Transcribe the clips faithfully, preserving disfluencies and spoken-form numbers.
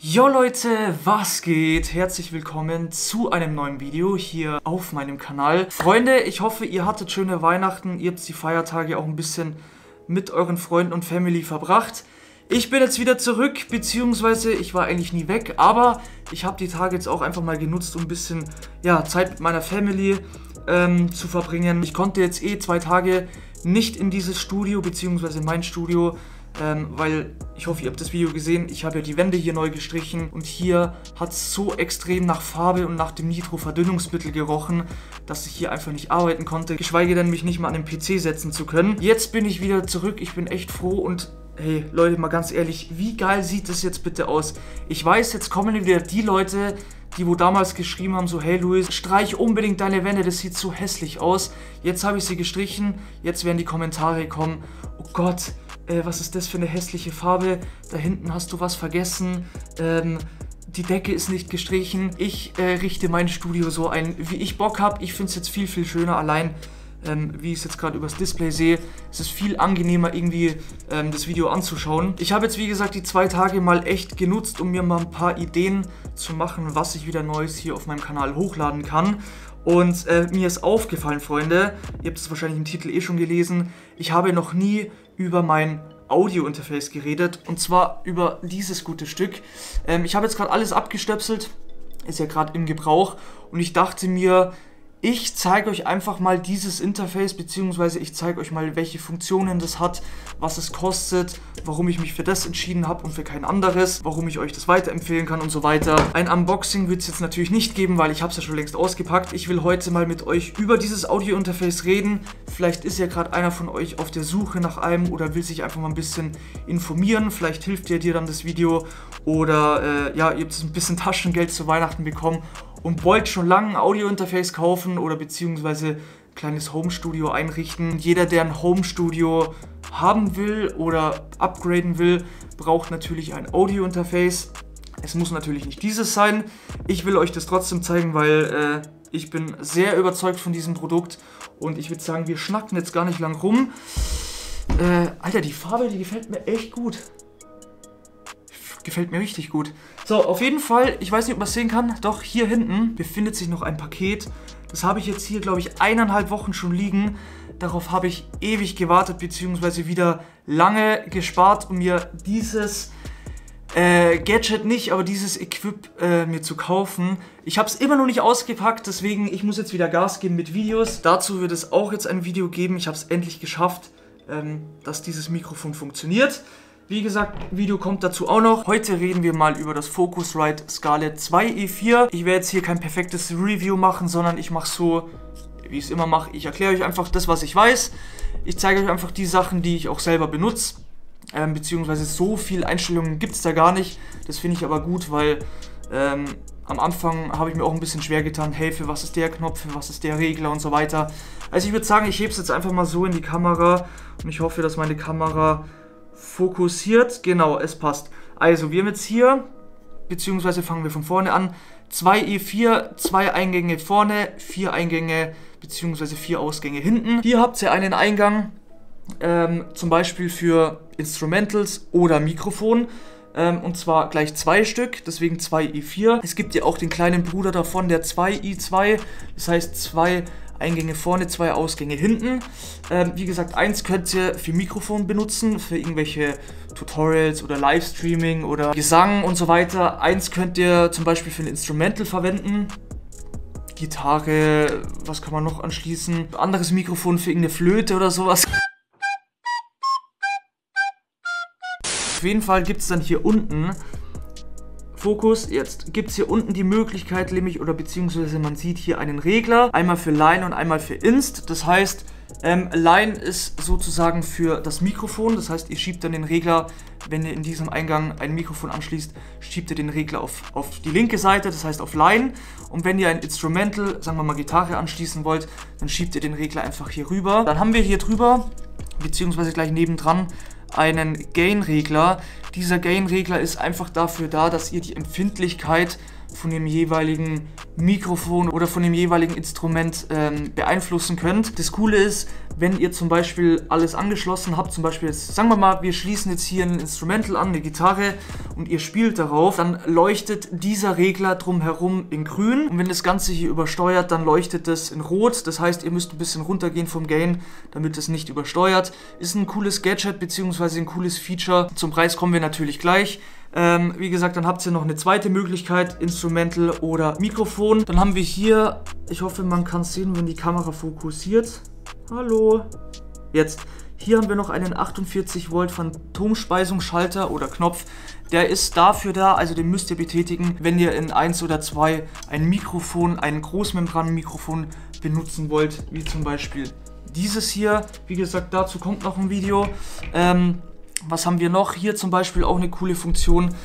Jo Leute, was geht? Herzlich willkommen zu einem neuen Video hier auf meinem Kanal. Freunde, ich hoffe, ihr hattet schöne Weihnachten, ihr habt die Feiertage auch ein bisschen mit euren Freunden und Family verbracht. Ich bin jetzt wieder zurück, beziehungsweise ich war eigentlich nie weg, aber ich habe die Tage jetzt auch einfach mal genutzt, um ein bisschen ja, Zeit mit meiner Family ähm, zu verbringen. Ich konnte jetzt eh zwei Tage nicht in dieses Studio, beziehungsweise in mein Studio, Ähm, weil, ich hoffe, ihr habt das Video gesehen, ich habe ja die Wände hier neu gestrichen und hier hat es so extrem nach Farbe und nach dem Nitro-Verdünnungsmittel gerochen, dass ich hier einfach nicht arbeiten konnte, geschweige denn mich nicht mal an den P C setzen zu können. Jetzt bin ich wieder zurück, ich bin echt froh und hey, Leute, mal ganz ehrlich, wie geil sieht das jetzt bitte aus? Ich weiß, jetzt kommen wieder die Leute, die wo damals geschrieben haben, so hey Luis, streich unbedingt deine Wände, das sieht so hässlich aus. Jetzt habe ich sie gestrichen, jetzt werden die Kommentare kommen, oh Gott, äh, was ist das für eine hässliche Farbe, da hinten hast du was vergessen, ähm, die Decke ist nicht gestrichen. Ich äh, richte mein Studio so ein, wie ich Bock habe. Ich finde es jetzt viel, viel schöner, allein Ähm, wie ich es jetzt gerade übers Display sehe. Es ist viel angenehmer irgendwie ähm, das Video anzuschauen. Ich habe jetzt wie gesagt die zwei Tage mal echt genutzt, um mir mal ein paar Ideen zu machen, was ich wieder Neues hier auf meinem Kanal hochladen kann. Und äh, mir ist aufgefallen, Freunde, ihr habt es wahrscheinlich im Titel eh schon gelesen, ich habe noch nie über mein Audio-Interface geredet, und zwar über dieses gute Stück. Ähm, ich habe jetzt gerade alles abgestöpselt, ist ja gerade im Gebrauch, und ich dachte mir, ich zeige euch einfach mal dieses Interface, beziehungsweise ich zeige euch mal, welche Funktionen das hat, was es kostet, warum ich mich für das entschieden habe und für kein anderes, warum ich euch das weiterempfehlen kann und so weiter. Ein Unboxing wird es jetzt natürlich nicht geben, weil ich habe es ja schon längst ausgepackt. Ich will heute mal mit euch über dieses Audio-Interface reden. Vielleicht ist ja gerade einer von euch auf der Suche nach einem oder will sich einfach mal ein bisschen informieren. Vielleicht hilft ja dir dann das Video oder äh, ja, ihr habt ein bisschen Taschengeld zu Weihnachten bekommen und wollt schon lange ein Audio-Interface kaufen oder beziehungsweise ein kleines Home-Studio einrichten. Jeder, der ein Home-Studio haben will oder upgraden will, braucht natürlich ein Audio-Interface. Es muss natürlich nicht dieses sein. Ich will euch das trotzdem zeigen, weil äh, ich bin sehr überzeugt von diesem Produkt. Und ich würde sagen, wir schnacken jetzt gar nicht lang rum. Äh, Alter, die Farbe, die gefällt mir echt gut. Gefällt mir richtig gut. So, auf jeden Fall, ich weiß nicht, ob man es sehen kann, doch hier hinten befindet sich noch ein Paket. Das habe ich jetzt hier, glaube ich, eineinhalb Wochen schon liegen. Darauf habe ich ewig gewartet, beziehungsweise wieder lange gespart, um mir dieses äh, Gadget nicht, aber dieses Equip äh, mir zu kaufen. Ich habe es immer noch nicht ausgepackt, deswegen, ich muss jetzt wieder Gas geben mit Videos. Dazu wird es auch jetzt ein Video geben. Ich habe es endlich geschafft, ähm, dass dieses Mikrofon funktioniert. Wie gesagt, Video kommt dazu auch noch. Heute reden wir mal über das Focusrite Scarlett zwei E vier. Ich werde jetzt hier kein perfektes Review machen, sondern ich mache so, wie ich es immer mache. Ich erkläre euch einfach das, was ich weiß. Ich zeige euch einfach die Sachen, die ich auch selber benutze. Ähm, beziehungsweise so viele Einstellungen gibt es da gar nicht. Das finde ich aber gut, weil ähm, am Anfang habe ich mir auch ein bisschen schwer getan. Hey, für was ist der Knopf, für was ist der Regler und so weiter. Also ich würde sagen, ich hebe es jetzt einfach mal so in die Kamera. Und ich hoffe, dass meine Kamera fokussiert. Genau, es passt. Also, wir haben jetzt hier, beziehungsweise fangen wir von vorne an, zwei E vier, zwei Eingänge vorne, vier Eingänge, beziehungsweise vier Ausgänge hinten. Hier habt ihr einen Eingang, ähm, zum Beispiel für Instrumentals oder Mikrofon. Ähm, und zwar gleich zwei Stück, deswegen zwei E vier. Es gibt ja auch den kleinen Bruder davon, der zwei I zwei, das heißt zwei Eingänge vorne, zwei Ausgänge hinten. Ähm, wie gesagt, eins könnt ihr für Mikrofon benutzen, für irgendwelche Tutorials oder Livestreaming oder Gesang und so weiter. Eins könnt ihr zum Beispiel für ein Instrumental verwenden. Gitarre, was kann man noch anschließen? Anderes Mikrofon für irgendeine Flöte oder sowas. Auf jeden Fall gibt es dann hier unten Fokus, jetzt gibt es hier unten die Möglichkeit, nämlich, oder beziehungsweise man sieht hier einen Regler, einmal für Line und einmal für Inst. Das heißt, ähm, Line ist sozusagen für das Mikrofon, das heißt, ihr schiebt dann den Regler, wenn ihr in diesem Eingang ein Mikrofon anschließt, schiebt ihr den Regler auf, auf die linke Seite, das heißt auf Line. Und wenn ihr ein Instrumental, sagen wir mal Gitarre anschließen wollt, dann schiebt ihr den Regler einfach hier rüber. Dann haben wir hier drüber, beziehungsweise gleich nebendran, einen Gain-Regler. Dieser Gain-Regler ist einfach dafür da, dass ihr die Empfindlichkeit von dem jeweiligen Mikrofon oder von dem jeweiligen Instrument ähm, beeinflussen könnt. Das Coole ist, wenn ihr zum Beispiel alles angeschlossen habt, zum Beispiel jetzt, sagen wir mal, wir schließen jetzt hier ein Instrumental an, eine Gitarre, und ihr spielt darauf, dann leuchtet dieser Regler drumherum in grün, und wenn das Ganze hier übersteuert, dann leuchtet das in rot. Das heißt, ihr müsst ein bisschen runtergehen vom Gain, damit es nicht übersteuert. Ist ein cooles Gadget bzw. ein cooles Feature. Zum Preis kommen wir natürlich gleich. Ähm, wie gesagt, dann habt ihr noch eine zweite Möglichkeit, Instrumental oder Mikrofon. Dann haben wir hier, ich hoffe, man kann es sehen, wenn die Kamera fokussiert. Hallo. Jetzt. Hier haben wir noch einen achtundvierzig Volt Phantomspeisungsschalter oder Knopf. Der ist dafür da, also den müsst ihr betätigen, wenn ihr in eins oder zwei ein Mikrofon, ein Großmembranmikrofon benutzen wollt, wie zum Beispiel dieses hier. Wie gesagt, dazu kommt noch ein Video. Ähm, was haben wir noch? Hier zum Beispiel auch eine coole Funktion.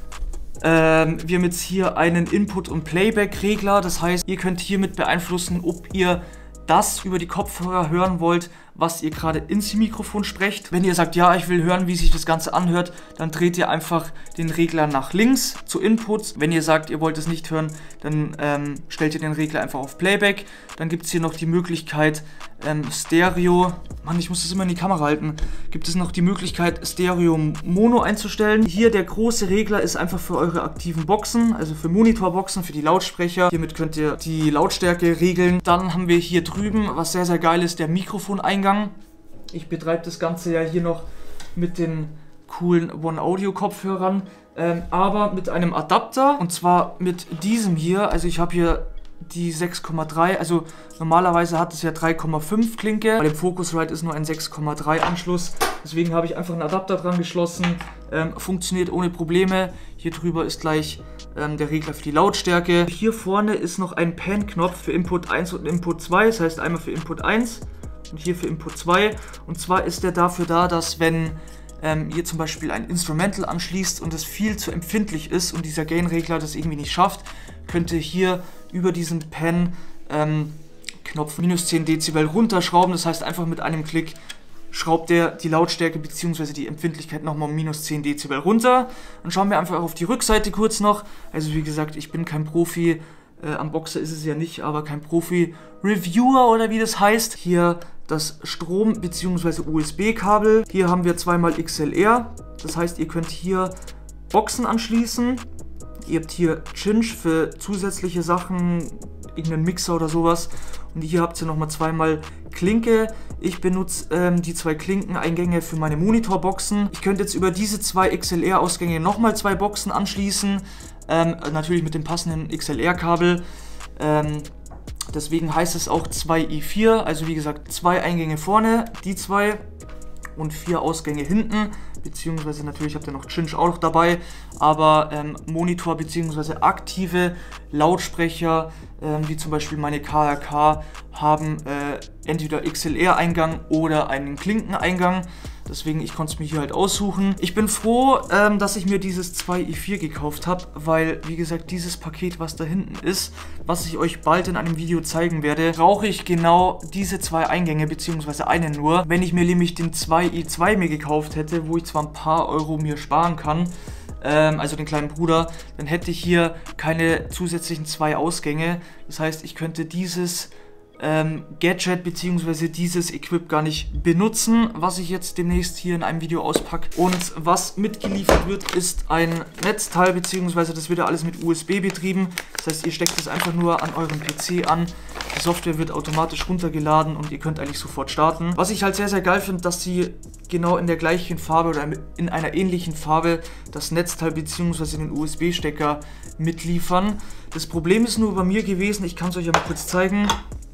Ähm, wir haben jetzt hier einen Input- und Playback-Regler. Das heißt, ihr könnt hiermit beeinflussen, ob ihr das über die Kopfhörer hören wollt, was ihr gerade ins Mikrofon sprecht. Wenn ihr sagt, ja, ich will hören, wie sich das Ganze anhört, dann dreht ihr einfach den Regler nach links zu Inputs. Wenn ihr sagt, ihr wollt es nicht hören, dann ähm, stellt ihr den Regler einfach auf Playback. Dann gibt es hier noch die Möglichkeit ähm, Stereo, Mann, ich muss das immer in die Kamera halten, gibt es noch die Möglichkeit Stereo Mono einzustellen. Hier der große Regler ist einfach für eure aktiven Boxen, also für Monitorboxen, für die Lautsprecher. Hiermit könnt ihr die Lautstärke regeln. Dann haben wir hier drüben, was sehr, sehr geil ist, der Mikrofoneingang. Ich betreibe das Ganze ja hier noch mit den coolen One-Audio-Kopfhörern, ähm, aber mit einem Adapter, und zwar mit diesem hier. Also ich habe hier die sechs Komma drei, also normalerweise hat es ja drei Komma fünf Klinke. Bei dem Focusrite ist nur ein sechs Komma drei Anschluss. Deswegen habe ich einfach einen Adapter dran geschlossen. Ähm, funktioniert ohne Probleme. Hier drüber ist gleich ähm, der Regler für die Lautstärke. Hier vorne ist noch ein Pan-Knopf für Input eins und Input zwei. Das heißt einmal für Input eins und hier für Input zwei. Und zwar ist der dafür da, dass wenn ähm, ihr zum Beispiel ein Instrumental anschließt und es viel zu empfindlich ist und dieser Gain-Regler das irgendwie nicht schafft, könnt ihr hier über diesen Pen ähm, Knopf minus zehn Dezibel runterschrauben. Das heißt, einfach mit einem Klick schraubt er die Lautstärke bzw. die Empfindlichkeit nochmal um minus zehn Dezibel runter. Dann schauen wir einfach auf die Rückseite kurz noch. Also wie gesagt, ich bin kein Profi, äh, am Boxer ist es ja nicht, aber kein Profi-Reviewer oder wie das heißt. Hier das Strom- bzw. U S B-Kabel. Hier haben wir zweimal X L R. Das heißt, ihr könnt hier Boxen anschließen. Ihr habt hier Cinch für zusätzliche Sachen, irgendeinen Mixer oder sowas. Und hier habt ihr nochmal zweimal Klinke. Ich benutze ähm, die zwei Klinkeneingänge für meine Monitorboxen. Ich könnte jetzt über diese zwei X L R-Ausgänge nochmal zwei Boxen anschließen. Ähm, natürlich mit dem passenden X L R-Kabel. Ähm, deswegen heißt es auch zwei i vier. Also wie gesagt, zwei Eingänge vorne, die zwei, und vier Ausgänge hinten. Beziehungsweise natürlich habt ihr noch Cinch auch noch dabei, aber ähm, Monitor bzw. aktive Lautsprecher, ähm, wie zum Beispiel meine K R K, haben äh, entweder X L R-Eingang oder einen Klinkeneingang. Deswegen, ich konnte es mir hier halt aussuchen. Ich bin froh, ähm, dass ich mir dieses zwei i vier gekauft habe, weil, wie gesagt, dieses Paket, was da hinten ist, was ich euch bald in einem Video zeigen werde, brauche ich genau diese zwei Eingänge, beziehungsweise einen nur. Wenn ich mir nämlich den zwei i zwei mir gekauft hätte, wo ich zwar ein paar Euro mir sparen kann, ähm, also den kleinen Bruder, dann hätte ich hier keine zusätzlichen zwei Ausgänge. Das heißt, ich könnte dieses Ähm, Gadget bzw. dieses Equip gar nicht benutzen, was ich jetzt demnächst hier in einem Video auspacke. Und was mitgeliefert wird, ist ein Netzteil, bzw. das wird ja alles mit U S B betrieben. Das heißt, ihr steckt es einfach nur an eurem P C an. Die Software wird automatisch runtergeladen und ihr könnt eigentlich sofort starten. Was ich halt sehr, sehr geil finde, dass sie genau in der gleichen Farbe oder in einer ähnlichen Farbe das Netzteil bzw. den U S B-Stecker mitliefern. Das Problem ist nur bei mir gewesen, ich kann es euch ja mal kurz zeigen,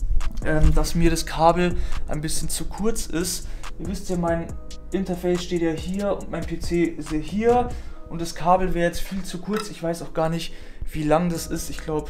Ähm, dass mir das Kabel ein bisschen zu kurz ist. Ihr wisst ja, mein Interface steht ja hier und mein P C ist ja hier und das Kabel wäre jetzt viel zu kurz. Ich weiß auch gar nicht, wie lang das ist. Ich glaube,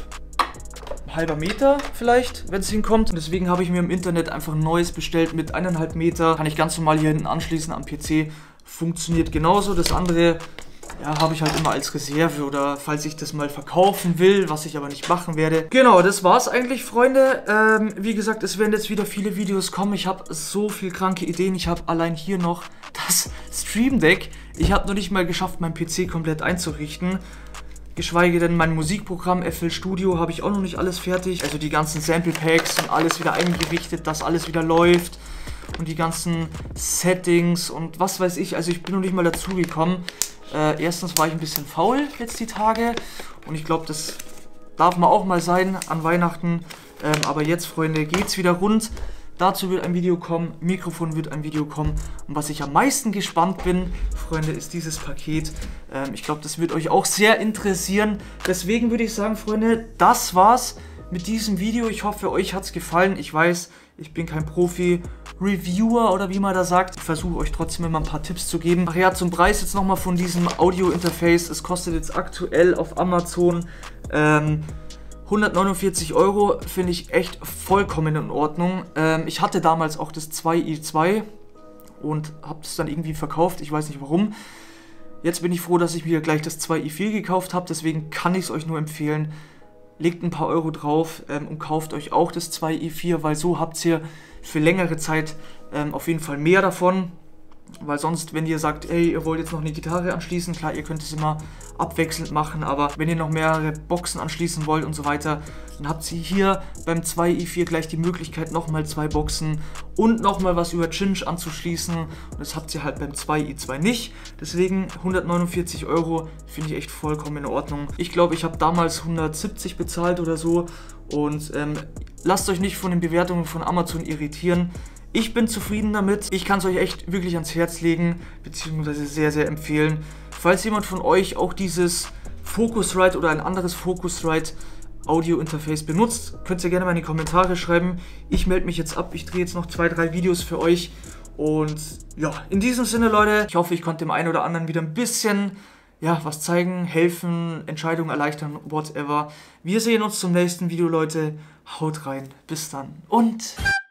ein halber Meter vielleicht, wenn es hinkommt. Und deswegen habe ich mir im Internet einfach ein neues bestellt mit eineinhalb Meter. Kann ich ganz normal hier hinten anschließen am P C. Funktioniert genauso. Das andere, ja, habe ich halt immer als Reserve oder falls ich das mal verkaufen will, was ich aber nicht machen werde. Genau, das war's eigentlich, Freunde. Ähm, wie gesagt, es werden jetzt wieder viele Videos kommen. Ich habe so viel kranke Ideen. Ich habe allein hier noch das Stream Deck. Ich habe noch nicht mal geschafft, meinen P C komplett einzurichten. geschweige denn mein Musikprogramm F L Studio habe ich auch noch nicht alles fertig. Also die ganzen Sample Packs sind alles wieder eingerichtet, dass alles wieder läuft und die ganzen Settings und was weiß ich. Also ich bin noch nicht mal dazu gekommen. Äh, erstens war ich ein bisschen faul jetzt die Tage und ich glaube, das darf man auch mal sein an Weihnachten. Ähm, aber jetzt, Freunde, geht's wieder rund. Dazu wird ein Video kommen, Mikrofon wird ein Video kommen. Und was ich am meisten gespannt bin, Freunde, ist dieses Paket. Ähm, ich glaube, das wird euch auch sehr interessieren. Deswegen würde ich sagen, Freunde, das war's mit diesem Video. Ich hoffe, euch hat's gefallen. Ich weiß, ich bin kein Profi-Reviewer oder wie man da sagt. Ich versuche euch trotzdem immer ein paar Tipps zu geben. Ach ja, zum Preis jetzt nochmal von diesem Audio-Interface. Es kostet jetzt aktuell auf Amazon ähm, hundertneunundvierzig Euro, finde ich echt vollkommen in Ordnung. Ähm, ich hatte damals auch das zwei i zwei und habe das dann irgendwie verkauft, ich weiß nicht warum. Jetzt bin ich froh, dass ich mir gleich das zwei i vier gekauft habe, deswegen kann ich es euch nur empfehlen. Legt ein paar Euro drauf ähm, und kauft euch auch das zwei i vier, weil so habt ihr für längere Zeit ähm, auf jeden Fall mehr davon. Weil sonst, wenn ihr sagt, ey, ihr wollt jetzt noch eine Gitarre anschließen, klar, ihr könnt es immer abwechselnd machen, aber wenn ihr noch mehrere Boxen anschließen wollt und so weiter, dann habt ihr hier beim zwei i vier gleich die Möglichkeit, nochmal zwei Boxen und nochmal was über Cinch anzuschließen. Und das habt ihr halt beim zwei i zwei nicht. Deswegen hundertneunundvierzig Euro finde ich echt vollkommen in Ordnung. Ich glaube, ich habe damals hundertsiebzig bezahlt oder so und ähm, lasst euch nicht von den Bewertungen von Amazon irritieren. Ich bin zufrieden damit. Ich kann es euch echt wirklich ans Herz legen, beziehungsweise sehr, sehr empfehlen. Falls jemand von euch auch dieses Focusrite oder ein anderes Focusrite Audio-Interface benutzt, könnt ihr gerne mal in die Kommentare schreiben. Ich melde mich jetzt ab. Ich drehe jetzt noch zwei, drei Videos für euch. Und ja, in diesem Sinne, Leute, ich hoffe, ich konnte dem einen oder anderen wieder ein bisschen ja, was zeigen, helfen, Entscheidungen erleichtern, whatever. Wir sehen uns zum nächsten Video, Leute. Haut rein. Bis dann und